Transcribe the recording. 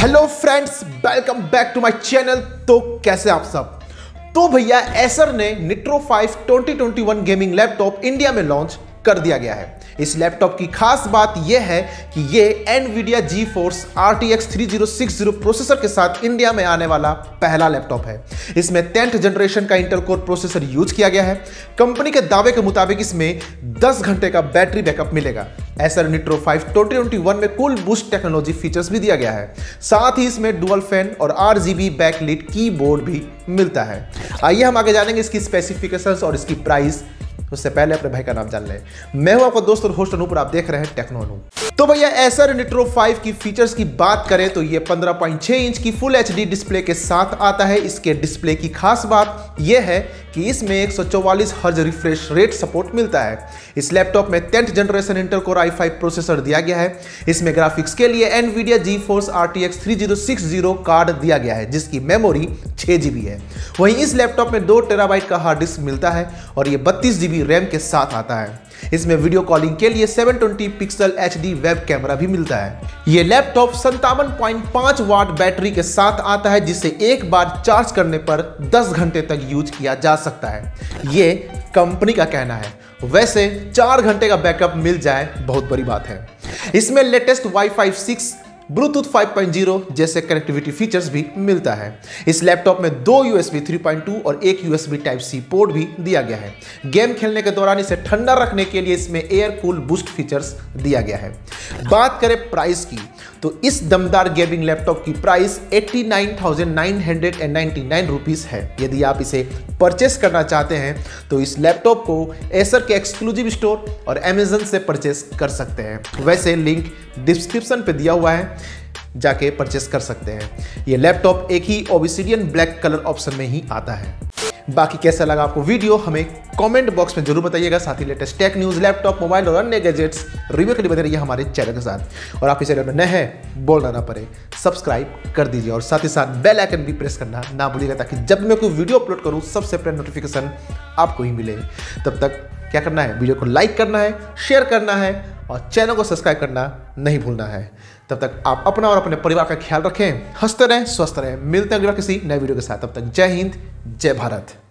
Hello friends, welcome back to my channel. तो कैसे आप सब? तो भैया एसर ने निट्रो 5 2021 गेमिंग लैपटॉप इंडिया में लॉन्च कर दिया गया है। इस लैपटॉप की खास बात यह है कि ये NVIDIA GeForce RTX 3060 प्रोसेसर के साथ इंडिया में आने वाला पहला लैपटॉप है। इसमें 10th जनरेशन का इंटेल कोर प्रोसेसर यूज किया गया है। कंपनी के दावे के मुताबिक इसमें 10 घंटे का बैटरी बैकअप मिलेगा। एसर निट्रो 5 2021 में कूल बूस्ट टेक्नोलॉजी फीचर्स भी दिया गया है। साथ ही इसमें डुअल फैन और RGB बैकलिट कीबोर्ड भी मिलता है। आइए हम आगे जानेंगे इसकी स्पेसिफिकेशंस और इसकी प्राइस। उससे पहले अपने भाई का नाम जान लें। मैं हूं आपका दोस्त और होस्ट अनूप और आप देख रहे हैं टेक्नो अनूप। तो भैया एसर निट्रो 5 की फीचर्स की बात करें तो ये 15.6 इंच की फुल HD डिस्प्ले के साथ आता है। इसके डिस्प्ले की खास बात यह है कि इसमें 144 हर्ट्ज रिफ्रेश रेट सपोर्ट मिलता है। इस लैपटॉप में 10th generation Intel core i5 processor दिया गया है। इसमें ग्राफिक्स के लिए NVIDIA GeForce RTX 3060 कार्ड दिया गया है, जिसकी मेमोरी 6 GB है। वहीं इस लैपटॉप में 2 TB का हार्ड डिस्क मिलता है और ये 32 GB रैम के साथ आता है। इसमें वीडियो कॉलिंग के लिए 720 पिक्सल HD वेब कैमरा भी मिलता है। यह लैपटॉप 57.5 वाट बैटरी के साथ आता है, जिसे एक बार चार्ज करने पर 10 घंटे तक यूज किया जा सकता है। ये कंपनी का कहना है। वैसे 4 घंटे का बैकअप मिल जाए बहुत बड़ी बात है। इसमें लेटेस्ट Wi-Fi 6 ब्लूटूथ 5.0 जैसे कनेक्टिविटी फीचर्स भी मिलता है। इस लैपटॉप में 2 USB 3.2 और एक USB Type-C पोर्ट भी दिया गया है। गेम खेलने के दौरान इसे ठंडा रखने के लिए इसमें एयर कूल बूस्ट फीचर्स दिया गया है। बात करें प्राइस की तो इस दमदार गेमिंग लैपटॉप की प्राइस 89,999 रुपीस है। यदि आप इसे परचेस करना चाहते हैं तो इस लैपटॉप को एसर के एक्सक्लूसिव स्टोर और Amazon से परचेस कर सकते हैं। वैसे लिंक डिस्क्रिप्शन पे दिया हुआ है, जाके परचेस कर सकते हैं। ये लैपटॉप एक ही ऑब्सिडियन ब्लैक कलर ऑप्शन में ही आता है। बाकी कैसा लगा आपको वीडियो हमें कमेंट बॉक्स में जरूर बताइएगा। साथ ही latest tech news, laptop, mobile और अन्य गैजेट्स रिव्यू के लिए बने रहिए हमारे चैनल के साथ। और आप इस चैनल में नए हैं, बोलना ना पड़े, सब्सक्राइब कर दीजिए और साथ ही साथ बेल आइकन भी प्रेस करना ना भूलिएगा, ताकि जब मैं कोई वीडियो अपलोड करूँ सबसे पहले नोटिफिकेशन आपको ही मिले। तब तक क्या करना है, वीडियो को लाइक करना है, शेयर करना है और चैनल को सब्सक्राइब करना नहीं भूलना है। तब तक आप अपना और अपने परिवार का ख्याल रखें, हंसते रहें, स्वस्थ रहें। मिलते हैं अगला किसी नए वीडियो के साथ। तब तक जय हिंद, जय भारत।